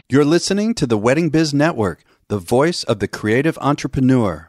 You're listening to the Wedding Biz Network, the voice of the creative entrepreneur.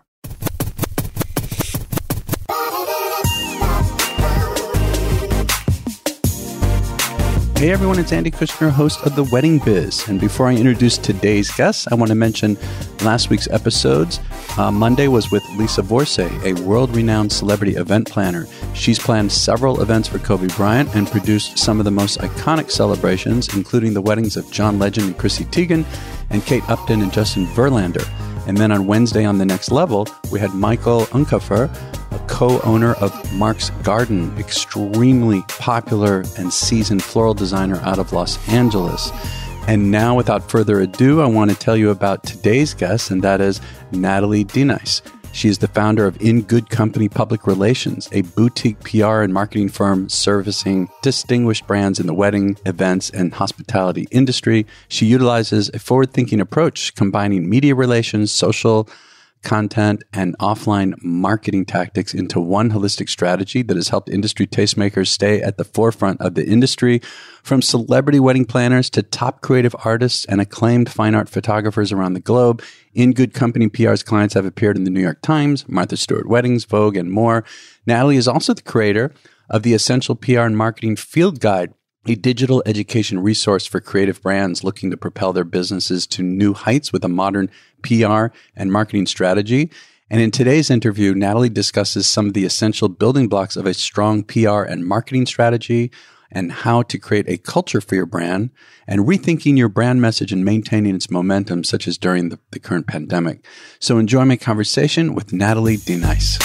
Hey everyone, it's Andy Kushner, host of the Wedding Biz. And before I introduce today's guests, I want to mention last week's episodes. Monday was with Lisa Vorse, a world-renowned celebrity event planner. She's planned several events for Kobe Bryant and produced some of the most iconic celebrations, including the weddings of John Legend and Chrissy Teigen, and Kate Upton and Justin Verlander. And then on Wednesday on The Next Level, we had Michael Unkefer, a co-owner of Mark's Garden, extremely popular and seasoned floral designer out of Los Angeles. And now, without further ado, I want to tell you about today's guest, and that is Natalie Denyse. She is the founder of In Good Company Public Relations, a boutique PR and marketing firm servicing distinguished brands in the wedding, events, and hospitality industry. She utilizes a forward-thinking approach, combining media relations, social content, and offline marketing tactics into one holistic strategy that has helped industry tastemakers stay at the forefront of the industry, from celebrity wedding planners to top creative artists and acclaimed fine art photographers around the globe. In Good Company PR's clients have appeared in the New York Times, Martha Stewart Weddings, Vogue, and more. Natalie is also the creator of the Essential PR and Marketing Field Guide, a digital education resource for creative brands looking to propel their businesses to new heights with a modern PR and marketing strategy. And in today's interview, Natalie discusses some of the essential building blocks of a strong PR and marketing strategy, and how to create a culture for your brand, and rethinking your brand message and maintaining its momentum, such as during the current pandemic. So enjoy my conversation with Natalie Denyse.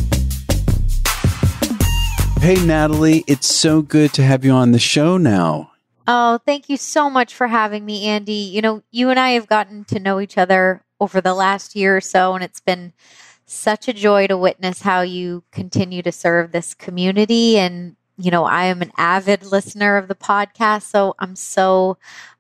Hey, Natalie, it's so good to have you on the show now. Oh, thank you so much for having me, Andy. You know, you and I have gotten to know each other over the last year or so, and it's been such a joy to witness how you continue to serve this community. And, you know, I am an avid listener of the podcast, so I'm so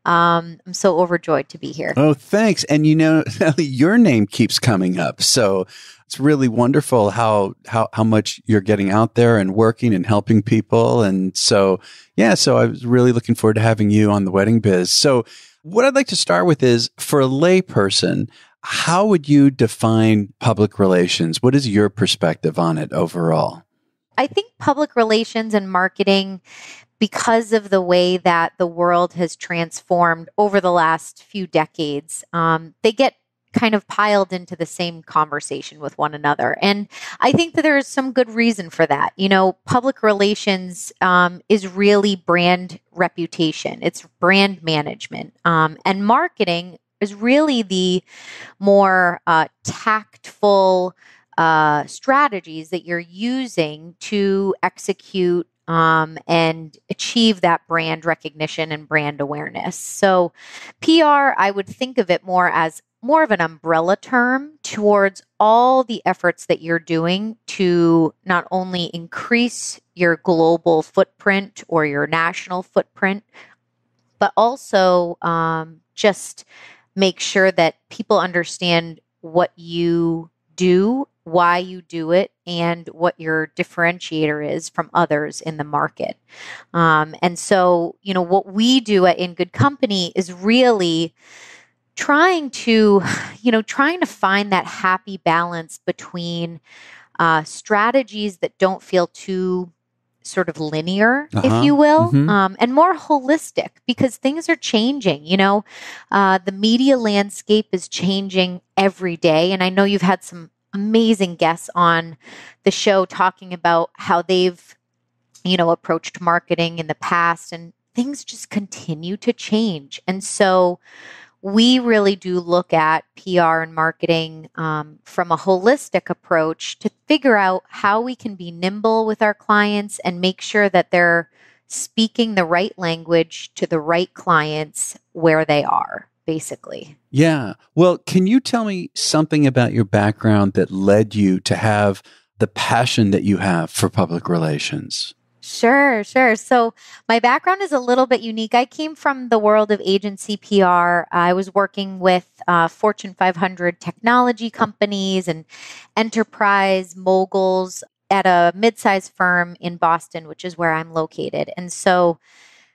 overjoyed to be here. Oh, thanks. And you know, Natalie, your name keeps coming up, so it's really wonderful how much you're getting out there and working and helping people. And so, yeah, so I was really looking forward to having you on the Wedding Biz. So what I'd like to start with is, for a layperson, how would you define public relations? What is your perspective on it overall? I think public relations and marketing, because of the way that the world has transformed over the last few decades, they get kind of piled into the same conversation with one another. And I think that there is some good reason for that. You know, public relations is really brand reputation. It's brand management. And marketing is really the more tactful strategies that you're using to execute and achieve that brand recognition and brand awareness. So PR, I would think of it more of an umbrella term towards all the efforts that you're doing to not only increase your global footprint or your national footprint, but also just make sure that people understand what you do, why you do it, and what your differentiator is from others in the market. And so, you know, what we do at In Good Company is really trying to find that happy balance between strategies that don't feel too sort of linear, if you will, and more holistic, because things are changing. You know, the media landscape is changing every day. And I know you've had some amazing guests on the show talking about how they've, you know, approached marketing in the past, and things just continue to change. And so we really do look at PR and marketing from a holistic approach to figure out how we can be nimble with our clients and make sure that they're speaking the right language to the right clients where they are, basically. Yeah. Well, can you tell me something about your background that led you to have the passion that you have for public relations? Sure. So my background is a little bit unique. I came from the world of agency PR. I was working with Fortune 500 technology companies and enterprise moguls at a mid-sized firm in Boston, which is where I'm located. And so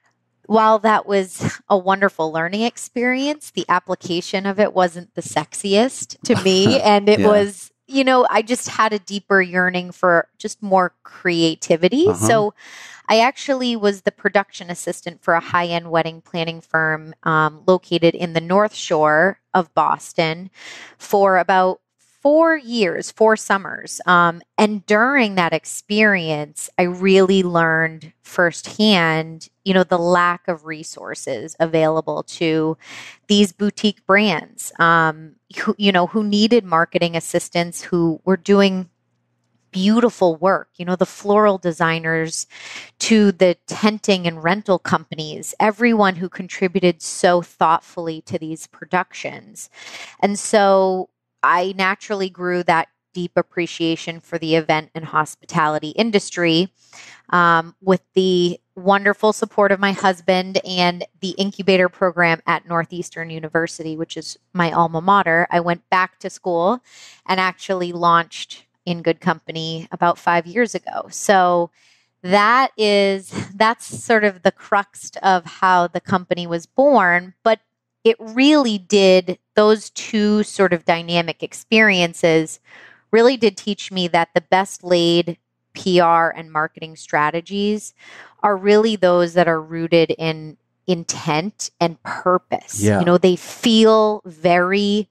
while that was a wonderful learning experience, the application of it wasn't the sexiest to me. And it was, I just had a deeper yearning for just more creativity. So I actually was the production assistant for a high-end wedding planning firm located in the North Shore of Boston for about 4 years, 4 summers. And during that experience, I really learned firsthand, the lack of resources available to these boutique brands, who needed marketing assistants, who were doing beautiful work, the floral designers to the tenting and rental companies, everyone who contributed so thoughtfully to these productions. And so I naturally grew that deep appreciation for the event and hospitality industry, with the wonderful support of my husband and the incubator program at Northeastern University, which is my alma mater. I went back to school and actually launched In Good Company about 5 years ago. So that's sort of the crux of how the company was born. But it really did, those two sort of dynamic experiences really did teach me that the best laid PR and marketing strategies are really those that are rooted in intent and purpose. Yeah. They feel very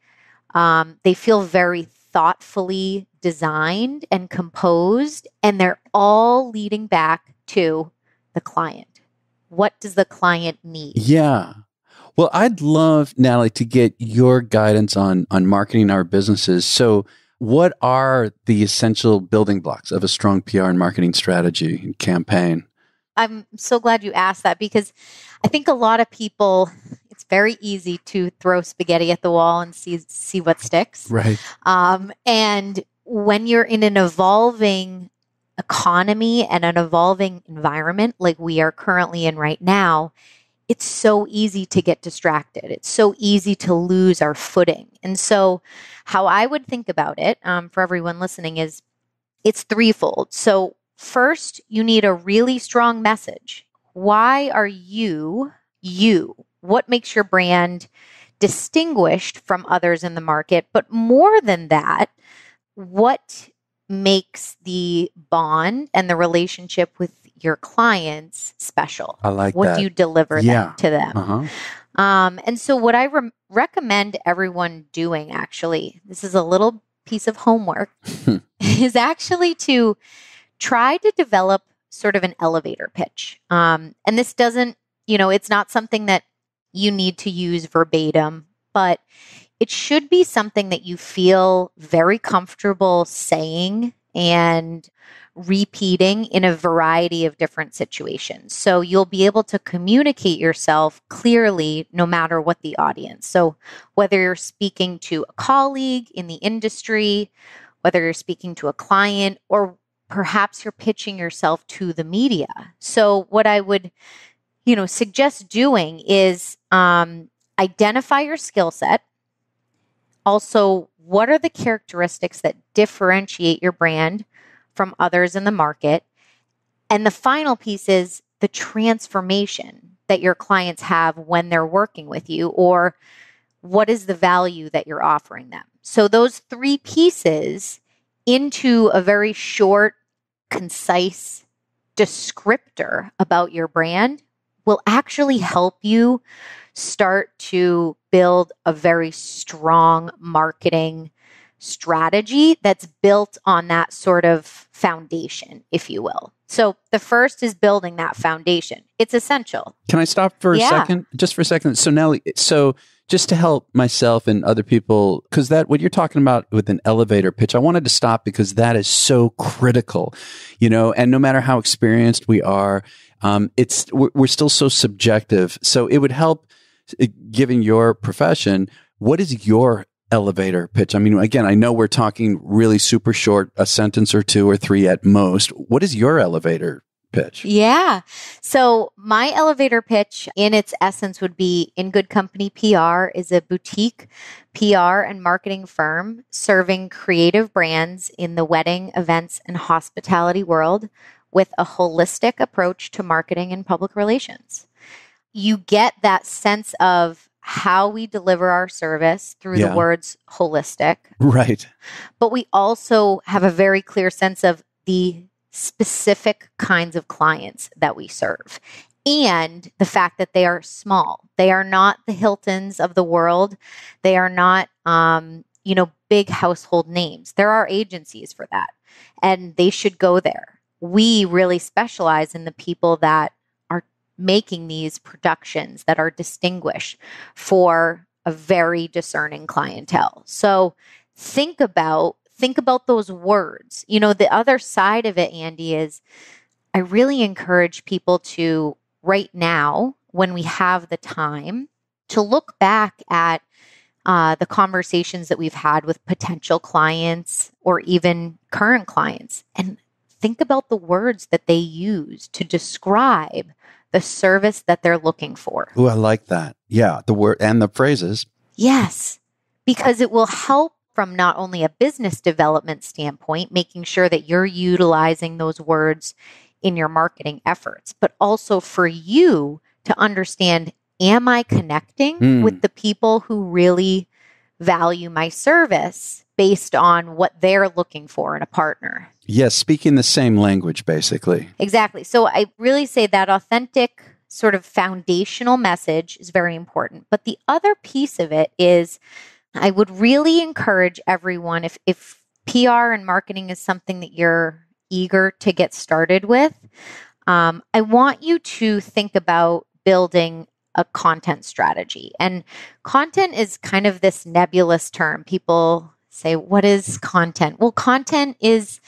thoughtfully designed and composed, and they're all leading back to the client. What does the client need? Yeah. Well, I'd love, Natalie, to get your guidance on marketing our businesses. So what are the essential building blocks of a strong PR and marketing strategy and campaign? I'm so glad you asked that, because I think a lot of people, it's very easy to throw spaghetti at the wall and see what sticks. Right. And when you're in an evolving economy and an evolving environment like we are currently in right now, it's so easy to get distracted. It's so easy to lose our footing. And so how I would think about it, for everyone listening, is it's threefold. So first, you need a really strong message. Why are you? What makes your brand distinguished from others in the market? But more than that, what makes the bond and the relationship with your clients special? I like what that. do you deliver to them? And so what I recommend everyone doing, actually, this is a little piece of homework, is actually to try to develop sort of an elevator pitch. And this doesn't, it's not something that you need to use verbatim, but it should be something that you feel very comfortable saying and repeating in a variety of different situations. So you'll be able to communicate yourself clearly no matter what the audience. So whether you're speaking to a colleague in the industry, whether you're speaking to a client, or perhaps you're pitching yourself to the media. So what I would, suggest doing is identify your skill set. Also, what are the characteristics that differentiate your brand from others in the market? And the final piece is the transformation that your clients have when they're working with you, or what is the value that you're offering them? So those three pieces into a very short, concise descriptor about your brand will actually help you start to build a very strong marketing strategy that's built on that sort of foundation, if you will. So the first is building that foundation. It's essential. Can I stop for a second? Just for a second. So Nellie, just to help myself and other people, because what you're talking about with an elevator pitch, I wanted to stop because that is so critical, and no matter how experienced we are, we're still so subjective. So it would help, given your profession, what is your elevator pitch? I mean, again, I know we're talking really super short, a sentence or two or three at most. What is your elevator pitch? Yeah. So my elevator pitch in its essence would be In Good Company PR is a boutique PR and marketing firm serving creative brands in the wedding, events, and hospitality world with a holistic approach to marketing and public relations. you get that sense of how we deliver our service through the words holistic. Right. But we also have a very clear sense of the specific kinds of clients that we serve and the fact that they are small. They are not the Hiltons of the world. They are not, big household names. There are agencies for that, and they should go there. We really specialize in the people that are making these productions that are distinguished for a very discerning clientele. So think about those words. The other side of it, Andy, is I really encourage people to right now, when we have the time, to look back at the conversations that we've had with potential clients or even current clients and think about the words that they use to describe the service that they're looking for. Oh, I like that. Yeah, the word and the phrases. Yes, because it will help from not only a business development standpoint, making sure that you're utilizing those words in your marketing efforts, but also for you to understand, am I connecting with the people who really value my service based on what they're looking for in a partner? Yes, speaking the same language, basically. Exactly. So I really say that authentic sort of foundational message is very important. But the other piece of it is I would really encourage everyone, if PR and marketing is something that you're eager to get started with, I want you to think about building a content strategy. And content is kind of this nebulous term. People say, what is content? Well, content is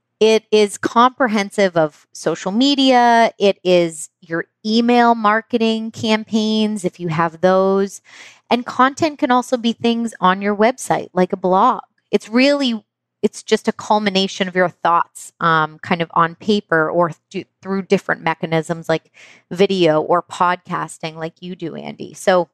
comprehensive of social media. It is your email marketing campaigns, if you have those. And content can also be things on your website, like a blog. It's just a culmination of your thoughts, kind of on paper or through different mechanisms like video or podcasting like you do, Andy. So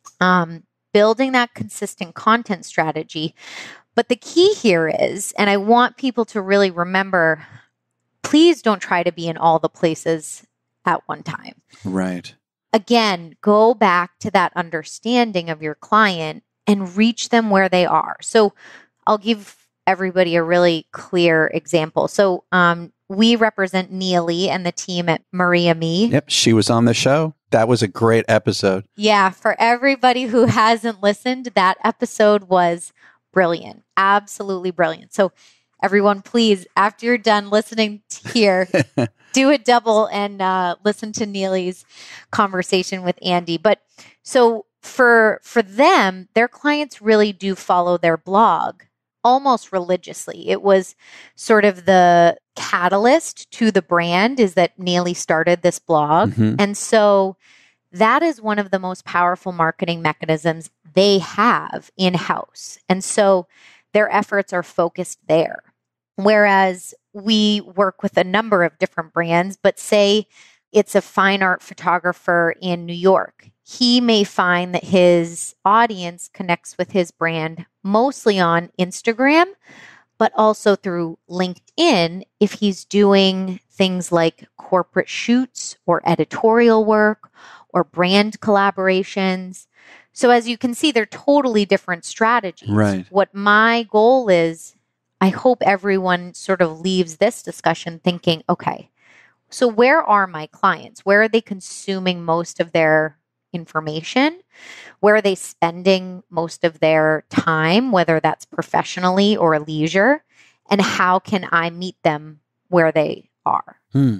building that consistent content strategy. But the key here is, and I want people to really remember, please don't try to be in all the places at one time. Right. Again, go back to that understanding of your client and reach them where they are. So I'll give everybody a really clear example. So we represent Neely and the team at Maria Me. Yep, she was on the show. That was a great episode. Yeah, for everybody who hasn't listened, that episode was brilliant. Absolutely brilliant. So everyone, please, after you're done listening here, do a double and listen to Neely's conversation with Andy. But so for them, their clients really do follow their blog almost religiously. It was sort of the catalyst to the brand is that Neely started this blog. Mm-hmm. And so that is one of the most powerful marketing mechanisms they have in-house. And so their efforts are focused there. Whereas we work with a number of different brands, but say it's a fine art photographer in New York. He may find that his audience connects with his brand mostly on Instagram, but also through LinkedIn if he's doing things like corporate shoots or editorial work or brand collaborations. So as you can see, they're totally different strategies. Right. What my goal is, I hope everyone sort of leaves this discussion thinking, okay, so where are my clients? Where are they consuming most of their information? Where are they spending most of their time, whether that's professionally or leisure? And how can I meet them where they are?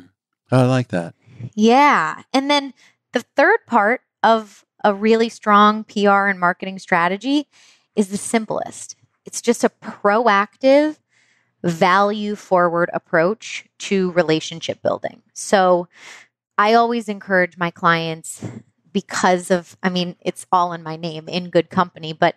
I like that. Yeah. And then the third part of a really strong PR and marketing strategy is the simplest. It's just a proactive, value-forward approach to relationship building. So I always encourage my clients because of, it's all in my name, in good company, but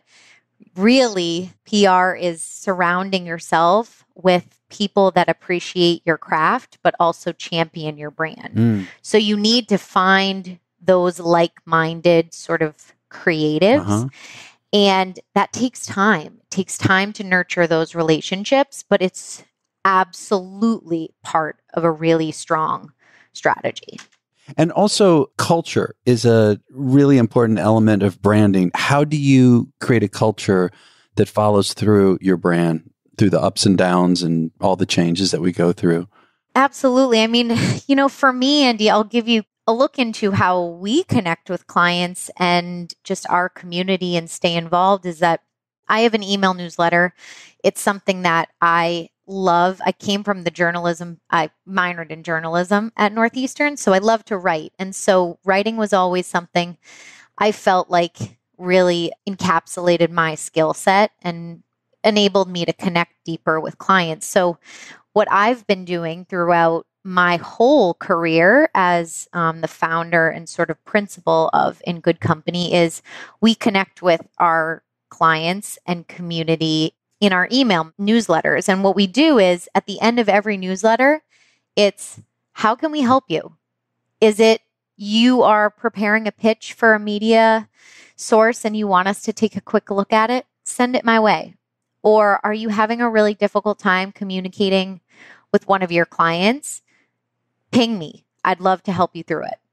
really PR is surrounding yourself with people that appreciate your craft, but also champion your brand. So you need to find those like-minded sort of creatives. Uh-huh. And that takes time. It takes time to nurture those relationships, but it's absolutely part of a really strong strategy. And also, culture is a really important element of branding. How do you create a culture that follows through your brand, through the ups and downs and all the changes that we go through? Absolutely. I mean, for me, Andy, I'll give you a look into how we connect with clients and just our community and stay involved is that I have an email newsletter. It's something that I love. I came from the journalism. I minored in journalism at Northeastern, so I love to write. And so writing was always something I felt like really encapsulated my skill set and enabled me to connect deeper with clients. So what I've been doing throughout my whole career as the founder and sort of principal of In Good Company is we connect with our clients and community in our email newsletters. And what we do is at the end of every newsletter, it's how can we help you? Is it you are preparing a pitch for a media source and you want us to take a quick look at it? Send it my way. Or are you having a really difficult time communicating with one of your clients? Ping me. I'd love to help you through it.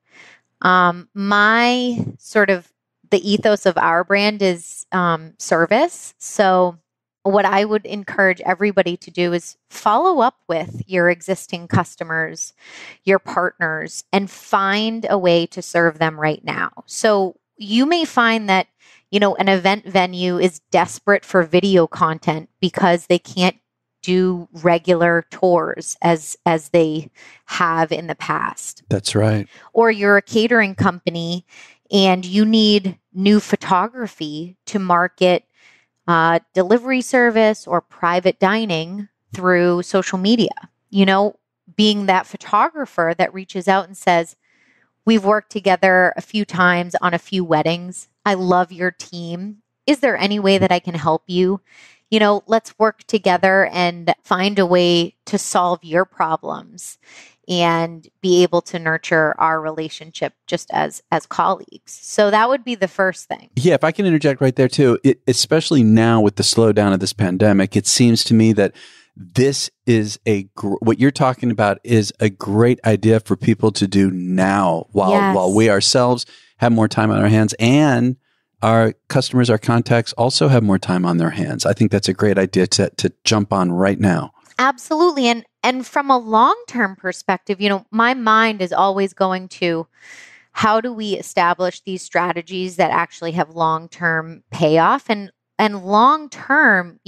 My sort of the ethos of our brand is service. So what I would encourage everybody to do is follow up with your existing customers, your partners, and find a way to serve them right now. So you may find that, an event venue is desperate for video content because they can't do regular tours as they have in the past. That's right. Or you're a catering company and you need new photography to market delivery service or private dining through social media. Being that photographer that reaches out and says, we've worked together a few times on a few weddings. I love your team. Is there any way that I can help you? Let's work together and find a way to solve your problems and be able to nurture our relationship just as colleagues. So that would be the first thing. Yeah, if I can interject right there too, especially now with the slowdown of this pandemic, it seems to me that this is what you're talking about is a great idea for people to do now while we ourselves have more time on our hands and our customers, our contacts also have more time on their hands. I think that's a great idea to jump on right now. Absolutely. And from a long-term perspective, my mind is always going to how do we establish these strategies that actually have long-term payoff and long-term,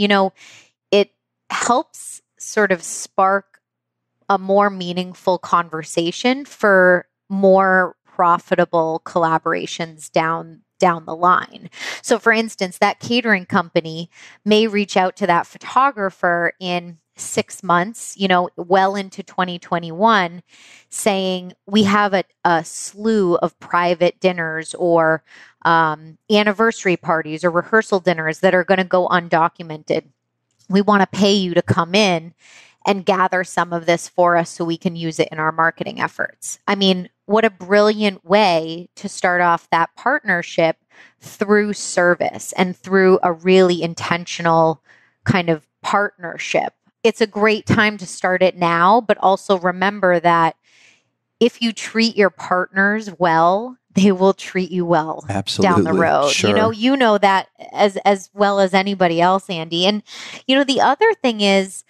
it helps sort of spark a more meaningful conversation for more profitable collaborations down the line. So for instance, that catering company may reach out to that photographer in 6 months, well into 2021, saying we have a slew of private dinners or anniversary parties or rehearsal dinners that are going to go undocumented. We want to pay you to come in and gather some of this for us so we can use it in our marketing efforts. I mean, what a brilliant way to start off that partnership through service and through a really intentional kind of partnership. It's a great time to start it now, but also remember that if you treat your partners well, they will treat you well Absolutely. Down the road. Sure. You know that as well as anybody else, Andy. And the other thing is,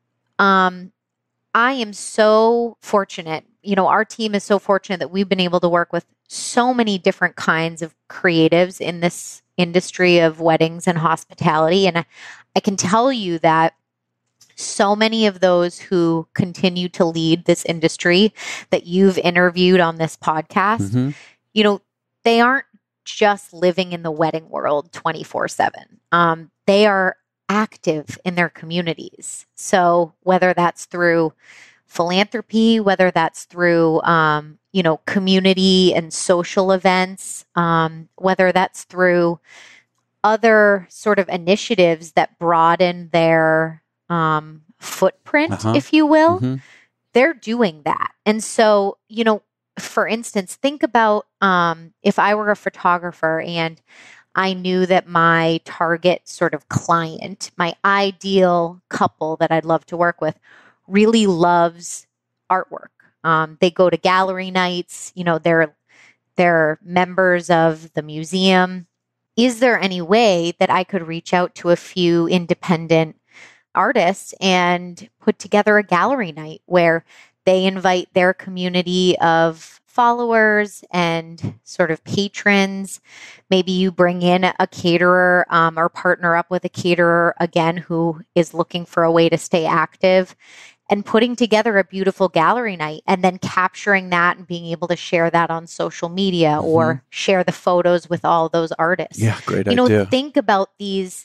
I am so fortunate. Our team is so fortunate that we've been able to work with so many different kinds of creatives in this industry of weddings and hospitality. And I can tell you that so many of those who continue to lead this industry that you've interviewed on this podcast, they aren't just living in the wedding world 24/7. They are active in their communities. So whether that's through philanthropy, whether that's through, community and social events, whether that's through other sort of initiatives that broaden their footprint, if you will, they're doing that. And so, for instance, think about if I were a photographer and I knew that my target sort of client, my ideal couple that I'd love to work with, really loves artwork. They go to gallery nights. They're members of the museum. Is there any way that I could reach out to a few independent artists and put together a gallery night where they invite their community of followers and sort of patrons? Maybe you bring in a caterer or partner up with a caterer, again, who is looking for a way to stay active, and putting together a beautiful gallery night and then capturing that and being able to share that on social media or share the photos with all those artists. Yeah, great idea. Think about these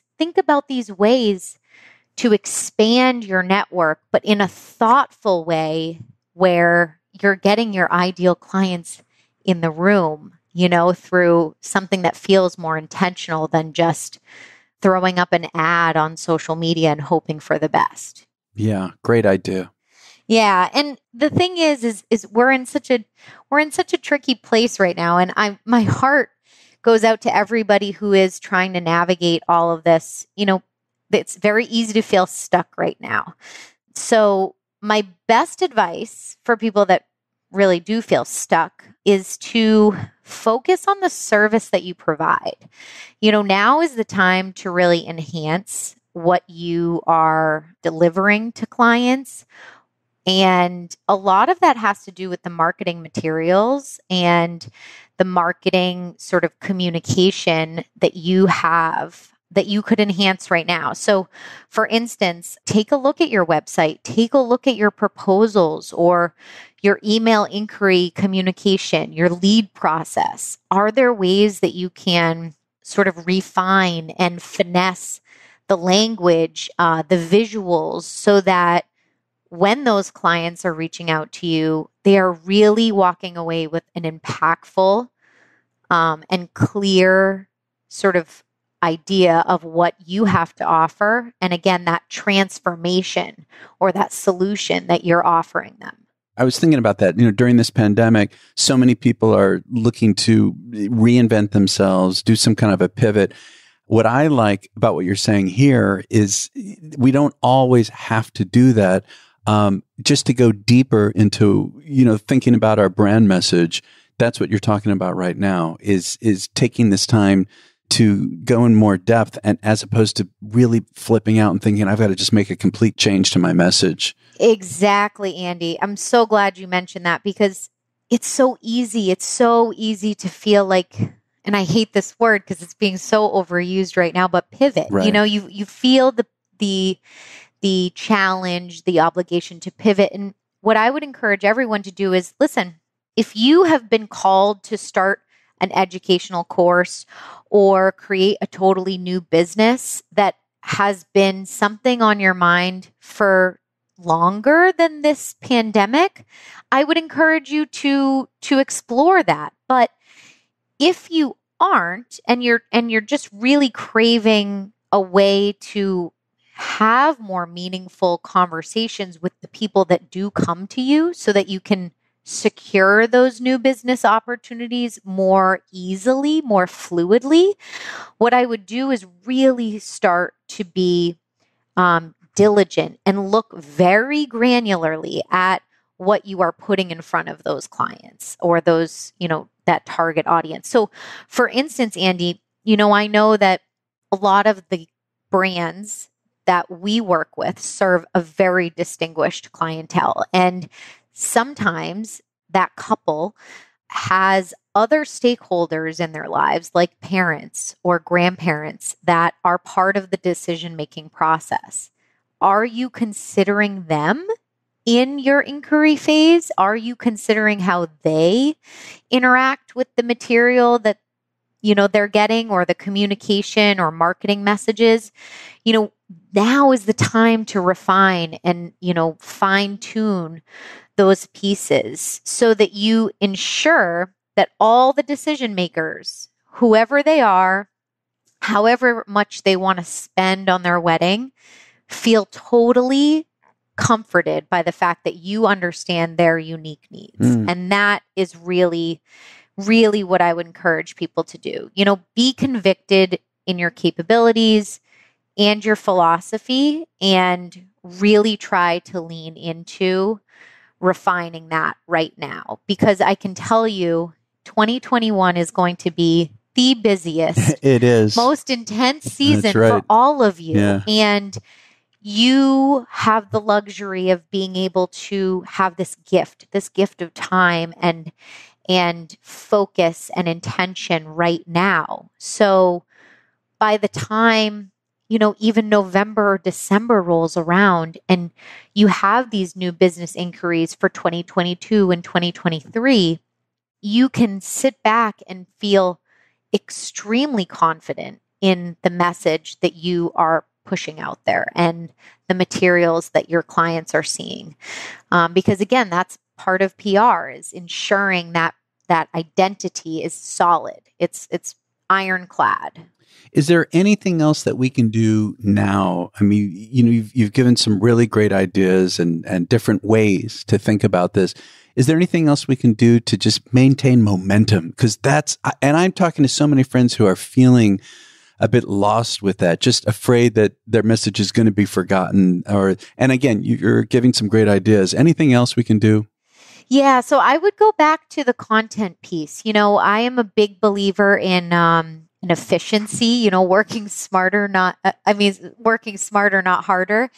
ways to expand your network, but in a thoughtful way where you're getting your ideal clients in the room, through something that feels more intentional than just throwing up an ad on social media and hoping for the best. Yeah, great idea. Yeah, and the thing is we're in such a tricky place right now, and my heart goes out to everybody who is trying to navigate all of this. It's very easy to feel stuck right now. So my best advice for people that really do feel stuck is to focus on the service that you provide. Now is the time to really enhance what you are delivering to clients. And a lot of that has to do with the marketing materials and the marketing sort of communication that you have that you could enhance right now. So, for instance, take a look at your website, take a look at your proposals or your email inquiry communication, your lead process. Are there ways that you can sort of refine and finesse the language, the visuals, so that when those clients are reaching out to you, they are really walking away with an impactful and clear sort of idea of what you have to offer. And again, that transformation or that solution that you're offering them. I was thinking about that. During this pandemic, so many people are looking to reinvent themselves, do some kind of a pivot. What I like about what you're saying here is we don't always have to do that. Just to go deeper into, thinking about our brand message, that's what you're talking about right now, is taking this time to go in more depth, and as opposed to really flipping out and thinking, I've got to just make a complete change to my message. Exactly, Andy. I'm so glad you mentioned that, because it's so easy. It's so easy to feel like, and I hate this word because it's being so overused right now, but pivot. Right. You feel the challenge, the obligation to pivot. And what I would encourage everyone to do is, listen, if you have been called to start an educational course or create a totally new business that has been something on your mind for longer than this pandemic, I would encourage you to explore that. But if you aren't, and you're just really craving a way to have more meaningful conversations with the people that do come to you so that you can secure those new business opportunities more easily, more fluidly, what I would do is really start to be diligent and look very granularly at what you are putting in front of those clients or those, that target audience. So for instance, Andy, I know that a lot of the brands that we work with serve a very distinguished clientele. And sometimes that couple has other stakeholders in their lives, like parents or grandparents, that are part of the decision-making process. Are you considering them in your inquiry phase? Are you considering how they interact with the material that they're getting, or the communication or marketing messages? Now is the time to refine and, fine tune those pieces so that you ensure that all the decision makers, whoever they are, however much they want to spend on their wedding, feel totally comforted by the fact that you understand their unique needs. And that is really, really what I would encourage people to do. Be convicted in your capabilities and your philosophy, and really try to lean into refining that right now, because I can tell you 2021 is going to be the busiest, It is. most intense season That's right. for all of you. Yeah. And you have the luxury of being able to have this gift of time and focus and intention right now. So by the time, even November or December rolls around and you have these new business inquiries for 2022 and 2023, you can sit back and feel extremely confident in the message that you are pushing out there and the materials that your clients are seeing. Because again, that's part of PR, is ensuring that that identity is solid. It's ironclad. Is there anything else that we can do now? I mean, you've given some really great ideas and different ways to think about this. Is there anything else we can do to just maintain momentum? Because and I'm talking to so many friends who are feeling a bit lost with that, just afraid that their message is going to be forgotten. And again, you're giving some great ideas. Anything else we can do? Yeah, so I would go back to the content piece. I am a big believer in efficiency. Working smarter, not harder.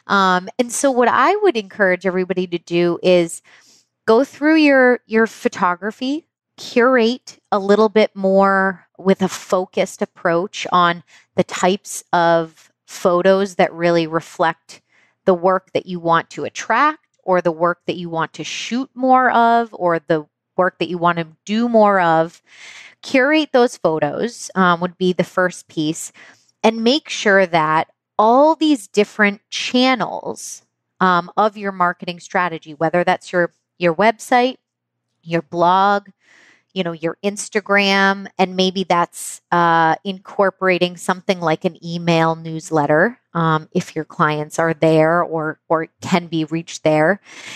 And so, what I would encourage everybody to do is go through your photography, curate a little bit more with a focused approach on the types of photos that really reflect the work that you want to attract, or the work that you want to shoot more of, or the work that you want to do more of. Curate those photos would be the first piece, and make sure that all these different channels of your marketing strategy, whether that's your website, your blog, your Instagram, and maybe that's incorporating something like an email newsletter if your clients are there or can be reached there.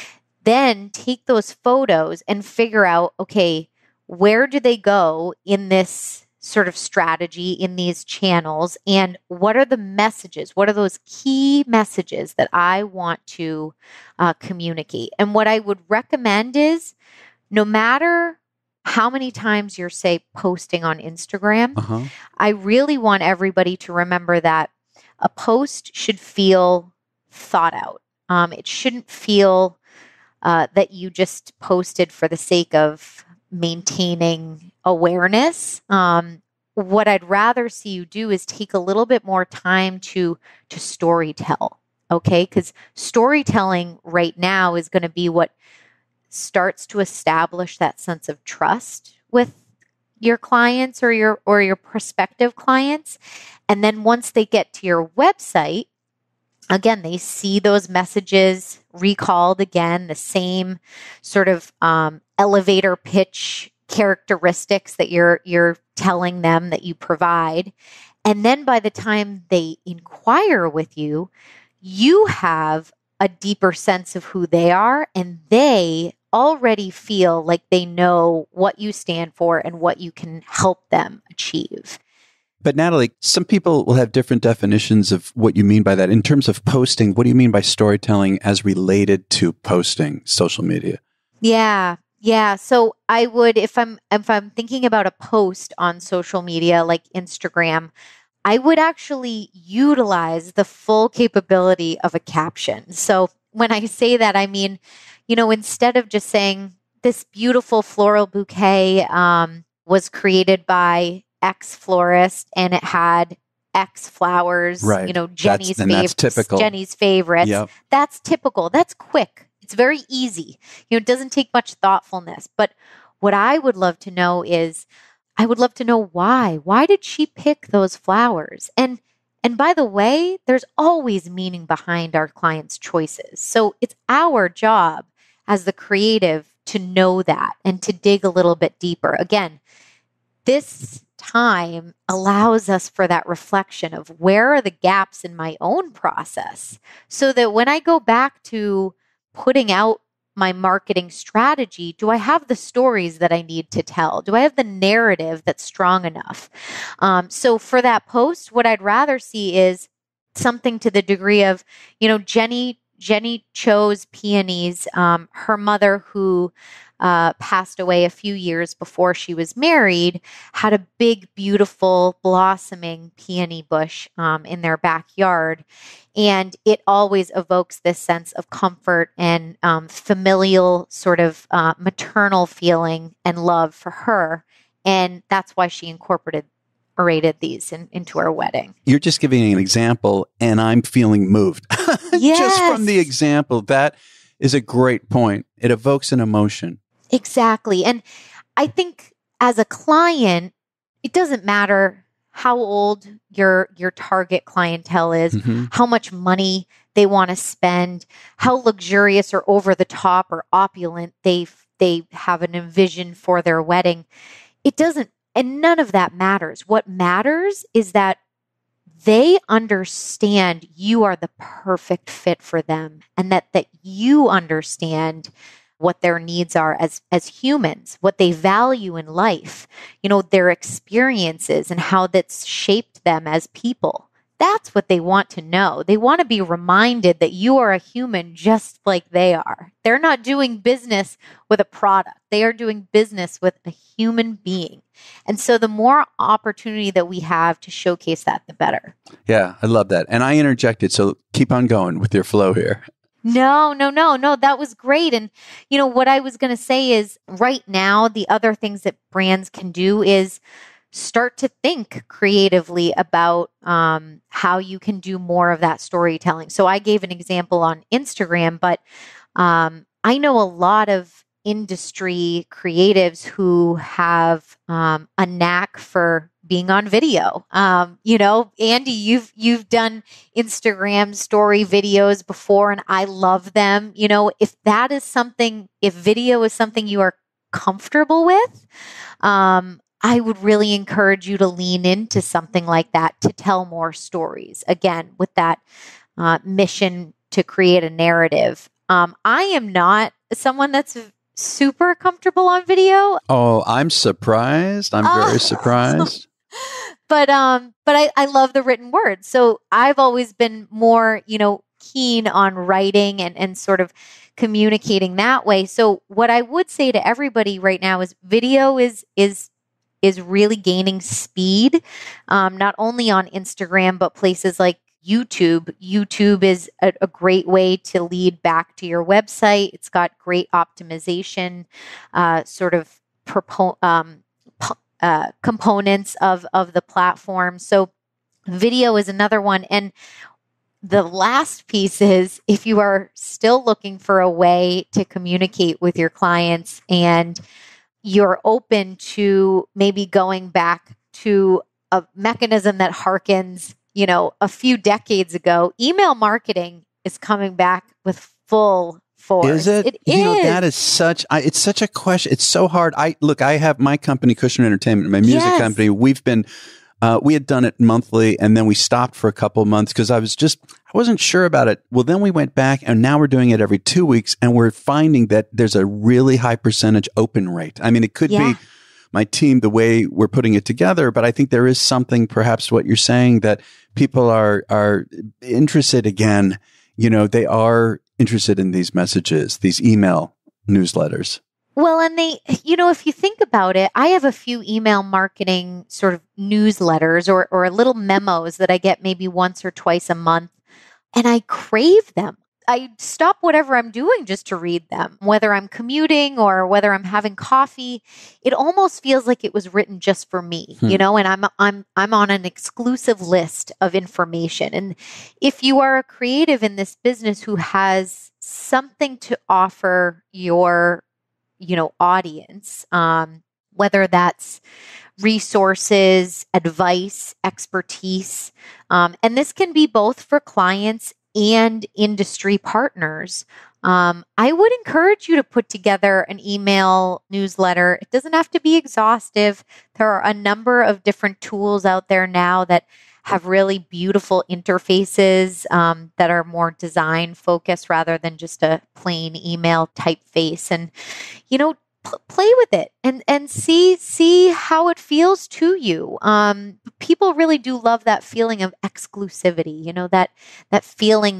Then take those photos and figure out, okay, where do they go in this sort of strategy in these channels, and what are the messages? What are those key messages that I want to communicate? And what I would recommend is, no matter how many times you're, say, posting on Instagram, I really want everybody to remember that a post should feel thought out. It shouldn't feel that you just posted for the sake of maintaining awareness. What I'd rather see you do is take a little bit more time to story tell. Okay, because storytelling right now is going to be what starts to establish that sense of trust with your clients or your prospective clients. And then once they get to your website, again, they see those messages recalled again, the same sort of elevator pitch characteristics that you're telling them that you provide. And then by the time they inquire with you, you have a deeper sense of who they are, and they already feel like they know what you stand for and what you can help them achieve. But Natalie, some people will have different definitions of what you mean by that. In terms of posting, what do you mean by storytelling as related to posting social media? Yeah. So I would, if I'm thinking about a post on social media like Instagram, I would actually utilize the full capability of a caption. So when I say that, I mean, instead of just saying this beautiful floral bouquet was created by X florist and it had X flowers, right. Jenny's favorites. That's typical. Jenny's favorites. Yep. That's typical. That's quick. It's very easy. It doesn't take much thoughtfulness. But what I would love to know is, I would love to know why. Why did she pick those flowers? And by the way, there's always meaning behind our clients' choices. So it's our job as the creative to know that and to dig a little bit deeper. Again, this time allows us for that reflection of where are the gaps in my own process, so that when I go back to putting out my marketing strategy, do I have the stories that I need to tell? Do I have the narrative that's strong enough? So for that post, what I'd rather see is something to the degree of, Jenny Jenny chose peonies. Her mother, who passed away a few years before she was married, had a big, beautiful, blossoming peony bush in their backyard. And it always evokes this sense of comfort and familial sort of maternal feeling and love for her. And that's why she incorporated these into our wedding. You're just giving an example, and I'm feeling moved. Yes. Just from the example. That is a great point. It evokes an emotion. Exactly. And I think as a client, it doesn't matter how old your target clientele is, how much money they want to spend, how luxurious or over the top or opulent they have an envision for their wedding. It doesn't, and none of that matters. What matters is that they understand you are the perfect fit for them, and that you understand what their needs are as humans, what they value in life, their experiences and how that's shaped them as people. That's what they want to know. They want to be reminded that you are a human just like they are. They're not doing business with a product. They are doing business with a human being. And so the more opportunity that we have to showcase that, the better. Yeah, I love that. And I interjected, so keep on going with your flow here. No, that was great. And, what I was going to say is right now, the other things that brands can do is start to think creatively about how you can do more of that storytelling. So I gave an example on Instagram, but I know a lot of industry creatives who have a knack for being on video. Andy, you've done Instagram story videos before, and I love them. If video is something you are comfortable with, I would really encourage you to lean into something like that to tell more stories. Again, with that mission to create a narrative. I am not someone that's super comfortable on video. Oh, I'm surprised. I'm very surprised. But I love the written word. So I've always been more, keen on writing and sort of communicating that way. So what I would say to everybody right now is video is really gaining speed, not only on Instagram, but places like YouTube. YouTube is a great way to lead back to your website. It's got great optimization, components of the platform. So video is another one. And the last piece is, if you are still looking for a way to communicate with your clients and you're open to maybe going back to a mechanism that harkens, a few decades ago, email marketing is coming back with full force. Is it? It is. That is it's such a question. It's so hard. I have my company, Kushner Entertainment, my music company. We had done it monthly, and then we stopped for a couple of months because I wasn't sure about it. Well, then we went back, and now we're doing it every 2 weeks, and we're finding that there's a really high percentage open rate. I mean, it could be my team, the way we're putting it together, but I think there is something, perhaps what you're saying, that people are interested again. They are interested in these messages, these email newsletters. Well, and if you think about it, I have a few email marketing sort of newsletters or little memos that I get maybe once or twice a month, and I crave them. I stop whatever I'm doing just to read them, whether I'm commuting or whether I'm having coffee. It almost feels like it was written just for me, and I'm on an exclusive list of information. And if you are a creative in this business who has something to offer your audience, whether that's resources, advice, expertise. And this can be both for clients and industry partners. I would encourage you to put together an email newsletter. It doesn't have to be exhaustive. There are a number of different tools out there now that have really beautiful interfaces that are more design focused rather than just a plain email typeface. And, play with it and see how it feels to you. People really do love that feeling of exclusivity, that feeling that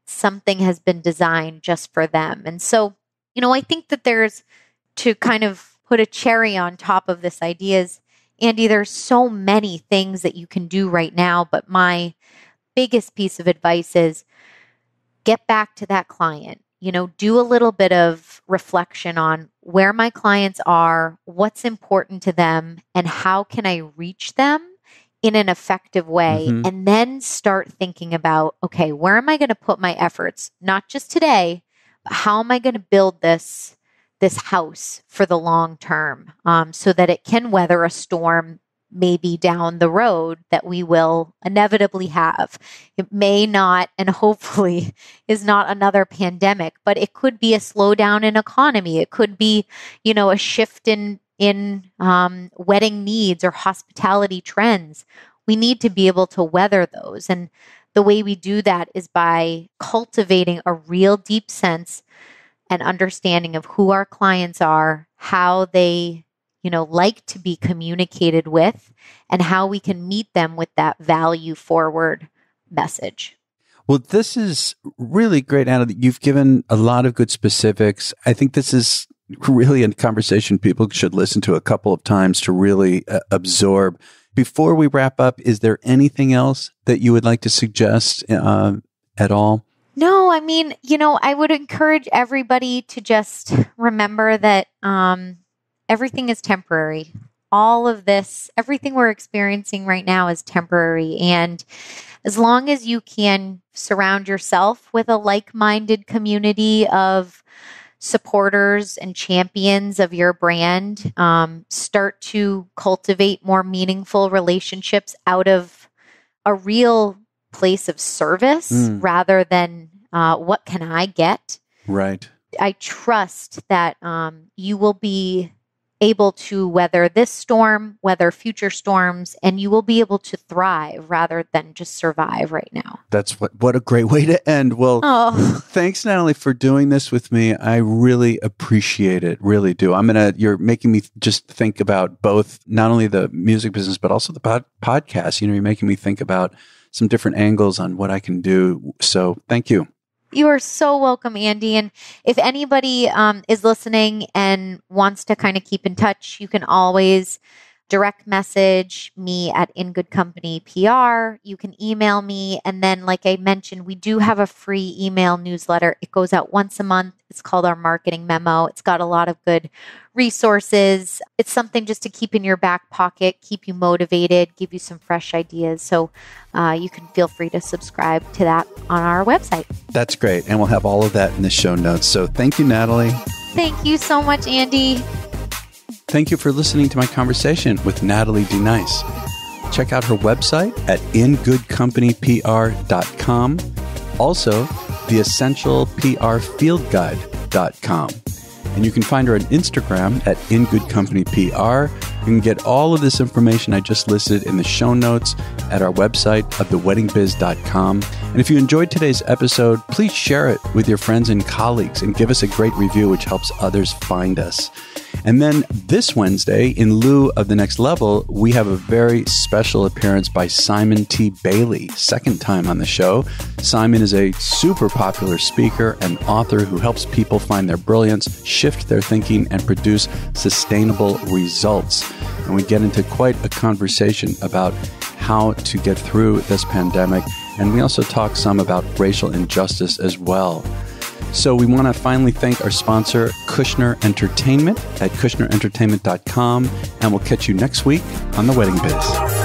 something has been designed just for them. And so, I think that there's, to kind of put a cherry on top of this idea is, Andy, there's so many things that you can do right now, but my biggest piece of advice is get back to that client. Do a little bit of reflection on where my clients are, what's important to them, and how can I reach them in an effective way? Mm-hmm. And then start thinking about, okay, where am I going to put my efforts? Not just today, but how am I going to build this house for the long term, so that it can weather a storm maybe down the road that we will inevitably have. It may not, and hopefully is not another pandemic, but it could be a slowdown in economy. It could be, a shift in wedding needs or hospitality trends. We need to be able to weather those. And the way we do that is by cultivating a real deep sense and understanding of who our clients are, how they like to be communicated with, and how we can meet them with that value forward message. Well, this is really great, Anna, that you've given a lot of good specifics. I think this is really a conversation people should listen to a couple of times to really absorb. Before we wrap up, is there anything else that you would like to suggest at all? No, I mean, I would encourage everybody to just remember that everything is temporary. All of this, everything we're experiencing right now is temporary. And as long as you can surround yourself with a like-minded community of supporters and champions of your brand, start to cultivate more meaningful relationships out of a real place of service rather than what can I get? Right. I trust that you will be able to weather this storm, weather future storms, and you will be able to thrive rather than just survive right now. That's what a great way to end. Well, thanks, Natalie, for doing this with me. I really appreciate it. Really do. You're making me just think about both, not only the music business, but also the podcast. You're making me think about some different angles on what I can do. So thank you. You are so welcome, Andy. And if anybody is listening and wants to kind of keep in touch, you can always direct message me at In Good Company PR. You can email me. And then, like I mentioned, we do have a free email newsletter. It goes out once a month. It's called our Marketing Memo. It's got a lot of good resources. It's something just to keep in your back pocket, keep you motivated, give you some fresh ideas. So you can feel free to subscribe to that on our website. That's great. And we'll have all of that in the show notes. So thank you, Natalie. Thank you so much, Andy. Thank you for listening to my conversation with Natalie Denyse. Check out her website at ingoodcompanypr.com. Also, theessentialprfieldguide.com. And you can find her on Instagram at ingoodcompanypr. You can get all of this information I just listed in the show notes at our website of theweddingbiz.com. And if you enjoyed today's episode, please share it with your friends and colleagues and give us a great review, which helps others find us. And then this Wednesday, in lieu of The Next Level, we have a very special appearance by Simon T. Bailey, second time on the show. Simon is a super popular speaker and author who helps people find their brilliance, shift their thinking, and produce sustainable results. And we get into quite a conversation about how to get through this pandemic. And we also talk some about racial injustice as well. So we want to finally thank our sponsor, Kushner Entertainment, at kushnerentertainment.com. And we'll catch you next week on The Wedding Biz.